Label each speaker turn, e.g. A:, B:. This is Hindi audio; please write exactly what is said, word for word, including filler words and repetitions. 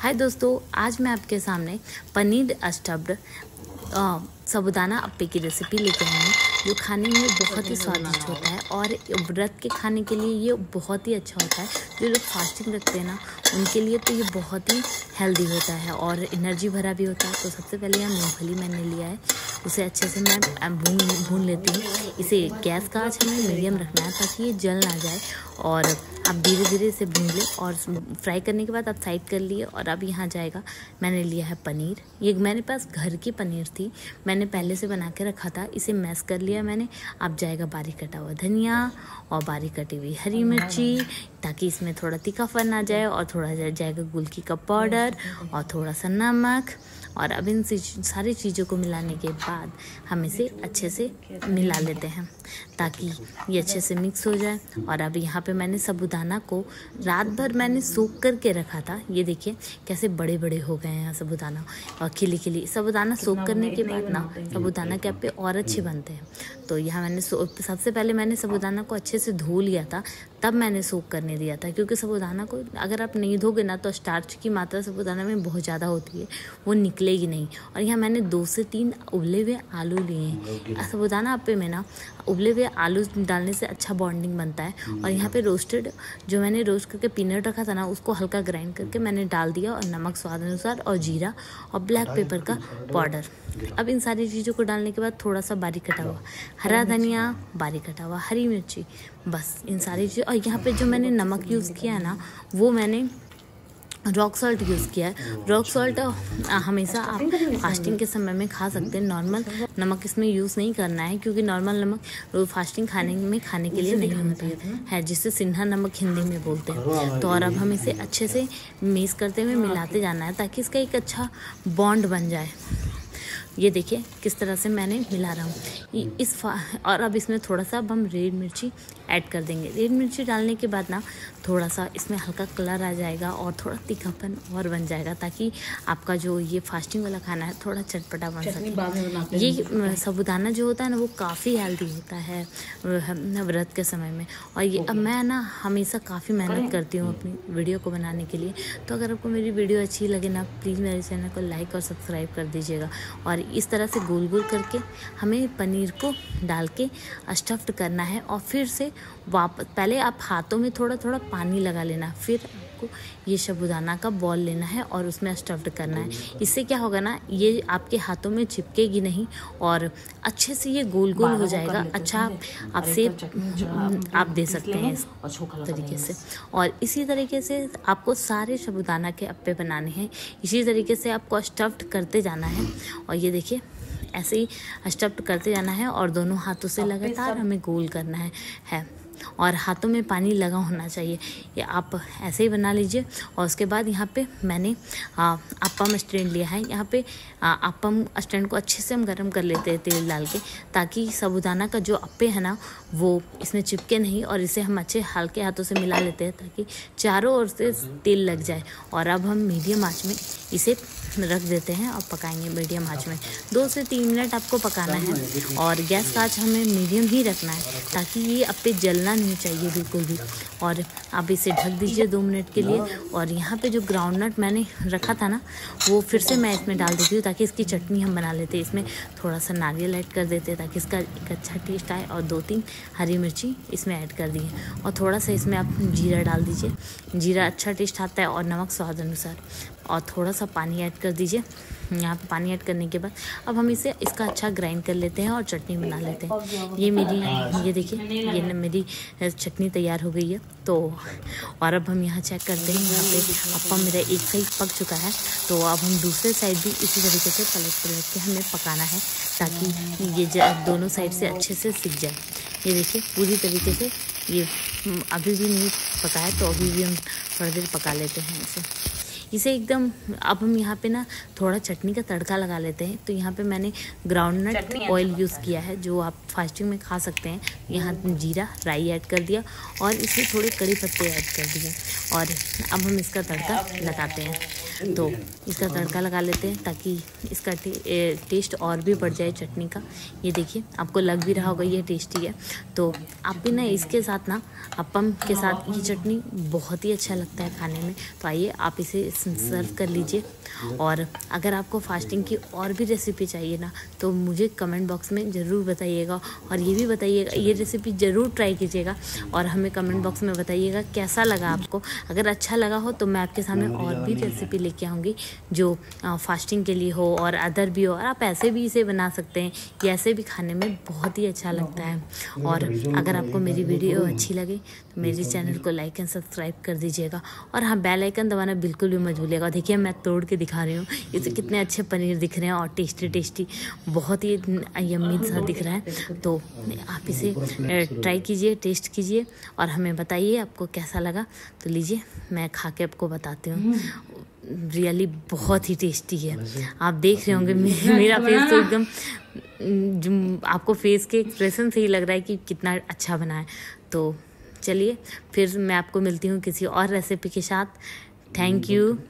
A: हाय दोस्तों, आज मैं आपके सामने पनीर स्टफ्ड साबूदाना अप्पे की रेसिपी लेके आई हूँ, जो खाने में बहुत ही स्वादिष्ट होता है और व्रत के खाने के लिए ये बहुत ही अच्छा होता है। जो लोग फास्टिंग रखते हैं ना, उनके लिए तो ये बहुत ही हेल्दी होता है और एनर्जी भरा भी होता है। तो सबसे पहले यहाँ मूंगफली मैंने लिया है, उसे अच्छे से मैं भून भून लेती हूँ। इसे गैस का आंच हमें मीडियम रखना है ताकि ये जल ना जाए और आप धीरे धीरे इसे भून लें। और फ्राई करने के बाद आप साइड कर लिए। और अब यहाँ जाएगा, मैंने लिया है पनीर। ये मेरे पास घर की पनीर थी, मैंने पहले से बना के रखा था, इसे मैश कर लिया मैंने। अब जाएगा बारीक कटा हुआ धनिया और बारीक कटी हुई हरी मिर्ची, ताकि इसमें थोड़ा तीखापन आ जाए। और थोड़ा जाएगा गुलकी का पाउडर और थोड़ा सा नमक। और अब इन सारी चीज़ों को मिलाने के बाद हम इसे अच्छे से मिला लेते हैं ताकि ये अच्छे से मिक्स हो जाए। और अब यहाँ पे मैंने साबूदाना को रात भर मैंने सोख करके रखा था। ये देखिए कैसे बड़े बड़े हो गए हैं साबूदाना और खिली खिली। साबूदाना सोख करने के बाद ना साबूदाना के अप्पे और अच्छे बनते हैं। तो यहाँ मैंने सबसे पहले मैंने साबूदाना को अच्छे से धो लिया था, तब मैंने सोख करने दिया था। क्योंकि साबूदाना को अगर आप नहीं धोगे ना, तो स्टार्च की मात्रा साबूदाना में बहुत ज़्यादा होती है, वो निकलेगी नहीं। और यहाँ मैंने दो से तीन उबले हुए आलू लिए हैं। साबूदाना अप्पे में ना उबले हुए आलू डालने से अच्छा बॉन्डिंग बनता है। और यहाँ पे रोस्टेड जो मैंने रोस्ट करके पीनट रखा था ना, उसको हल्का ग्राइंड करके मैंने डाल दिया। और नमक स्वाद अनुसार और जीरा और ब्लैक पेपर का पाउडर। अब इन सारी चीज़ों को डालने के बाद थोड़ा सा बारीक कटा हुआ हरा धनिया, बारीक कटा हुआ हरी मिर्ची, बस इन सारी चीज़। और यहाँ पे जो मैंने नमक यूज़ किया है ना, वो मैंने रॉक सॉल्ट यूज़ किया है। रॉक सॉल्ट हमेशा आप फास्टिंग के समय में खा सकते हैं। नॉर्मल नमक इसमें यूज़ नहीं करना है, क्योंकि नॉर्मल नमक फास्टिंग खाने में खाने के लिए नहीं होता है, जिससे सिंधा नमक हिंदी में बोलते हैं। तो और अब हम इसे अच्छे से मिक्स करते हुए मिलाते जाना है ताकि इसका एक अच्छा बॉन्ड बन जाए। ये देखिए किस तरह से मैंने मिला रहा हूँ इस और अब इसमें थोड़ा सा अब हम रेड मिर्ची ऐड कर देंगे। रेड मिर्ची डालने के बाद ना थोड़ा सा इसमें हल्का कलर आ जाएगा और थोड़ा तीखापन और बन जाएगा, ताकि आपका जो ये फास्टिंग वाला खाना है थोड़ा चटपटा बन सके। ये साबूदाना जो होता है ना, वो काफ़ी हेल्दी होता है व्रत के समय में। और ये अब मैं ना हमेशा काफ़ी मेहनत करती हूँ अपनी वीडियो को बनाने के लिए। तो अगर आपको मेरी वीडियो अच्छी लगे ना, प्लीज़ मेरे चैनल को लाइक और सब्सक्राइब कर दीजिएगा। और इस तरह से गोल गोल करके हमें पनीर को डाल के स्टफ्ड करना है। और फिर से वापस पहले आप हाथों में थोड़ा थोड़ा पानी लगा लेना, फिर आपको ये साबूदाना का बॉल लेना है और उसमें स्टफ्ड करना है। इससे क्या होगा ना, ये आपके हाथों में चिपकेगी नहीं और अच्छे से ये गोल गोल हो जाएगा। अच्छा आप सेप आप दे सकते हैं इस तरीके से। और इसी तरीके से आपको सारे साबूदाना के अप्पे बनाने हैं। इसी तरीके से आपको स्टफ्ड करते जाना है। और ये देखिए ऐसे ही स्टफ्ड करते जाना है और दोनों हाथों से लगातार हमें गोल करना है है और हाथों में पानी लगा होना चाहिए। ये आप ऐसे ही बना लीजिए। और उसके बाद यहाँ पे मैंने अप्पम स्टैंड लिया है। यहाँ पे अप्पम स्टैंड को अच्छे से हम गर्म कर लेते हैं तेल डाल के, ताकि साबूदाना का जो अप्पे है ना, वो इसमें चिपके नहीं। और इसे हम अच्छे हल्के हाथों से मिला लेते हैं ताकि चारों ओर से तेल लग जाए। और अब हम मीडियम आंच में इसे रख देते हैं और पकाएंगे मीडियम आंच में। दो से तीन मिनट आपको पकाना है और गैस का आंच हमें मीडियम ही रखना है, ताकि ये अप्पे जलना नहीं चाहिए बिल्कुल भी। और आप इसे ढक दीजिए दो मिनट के लिए। और यहाँ पे जो ग्राउंडनट मैंने रखा था ना, वो फिर से मैं इसमें डाल देती हूँ ताकि इसकी चटनी हम बना लेते हैं। इसमें थोड़ा सा नारियल ऐड कर देते हैं ताकि इसका एक अच्छा टेस्ट आए। और दो तीन हरी मिर्ची इसमें ऐड कर दी है। और थोड़ा सा इसमें आप जीरा डाल दीजिए, जीरा अच्छा टेस्ट आता है। और नमक स्वाद अनुसार और थोड़ा सा पानी ऐड कर दीजिए। यहाँ पे पानी ऐड करने के बाद अब हम इसे इसका अच्छा ग्राइंड कर लेते हैं और चटनी बना लेते हैं। ये मेरी ये देखिए ये न मेरी चटनी तैयार हो गई है। तो और अब हम यहाँ चेक करते हैं, यहाँ पे अप्पम मेरा एक साइड पक चुका है। तो अब हम दूसरे साइड भी इसी तरीके से पलट पलट के हमें पकाना है, ताकि ये दोनों साइड से अच्छे से सीख जाए। ये देखिए पूरी तरीके से ये अभी भी नहीं पका है, तो अभी भी हम थोड़ी देर पका लेते हैं इसे इसे एकदम। अब हम यहाँ पे ना थोड़ा चटनी का तड़का लगा लेते हैं। तो यहाँ पे मैंने ग्राउंडनट ऑयल यूज़ किया है, जो आप फास्टिंग में खा सकते हैं। यहाँ जीरा राई ऐड कर दिया और इसमें थोड़े कड़ी पत्ते ऐड कर दिए। और अब हम इसका तड़का लगाते हैं। तो इसका तड़का लगा लेते हैं ताकि इसका टे, टेस्ट और भी बढ़ जाए चटनी का। ये देखिए आपको लग भी रहा होगा ये टेस्टी है। तो आप भी ना इसके साथ ना अप्पम के साथ ये चटनी बहुत ही अच्छा लगता है खाने में। तो आइए आप इसे सर्व कर लीजिए। और अगर आपको फास्टिंग की और भी रेसिपी चाहिए ना तो मुझे कमेंट बॉक्स में ज़रूर बताइएगा, और ये भी बताइएगा, ये रेसिपी ज़रूर ट्राई कीजिएगा और हमें कमेंट बॉक्स में बताइएगा कैसा लगा आपको। अगर अच्छा लगा हो तो मैं आपके सामने और भी रेसिपी लेके आऊँगी जो फास्टिंग के लिए हो और अदर भी हो, और आप ऐसे भी इसे बना सकते हैं, ये ऐसे भी खाने में बहुत ही अच्छा लगता है। और अगर आपको मेरी वीडियो अच्छी लगे तो मेरे चैनल को लाइक एंड सब्सक्राइब कर दीजिएगा, और हाँ बेल आइकन दबाना बिल्कुल भी मत भूलिएगा। देखिए मैं तोड़ के दिखा रही हूँ, इसे कितने अच्छे पनीर दिख रहे हैं और टेस्टी टेस्टी, बहुत ही यम्मी सा दिख रहा है। तो आप इसे ट्राई कीजिए, टेस्ट कीजिए और हमें बताइए आपको कैसा लगा। तो लीजिए मैं खा के आपको बताती हूँ। रियली बहुत ही टेस्टी है। आप देख रहे होंगे मेरा फेस तो एकदम, जो आपको फेस के एक्सप्रेशन से ही लग रहा है कि कितना अच्छा बना है। तो चलिए फिर मैं आपको मिलती हूँ किसी और रेसिपी के साथ। Thank you.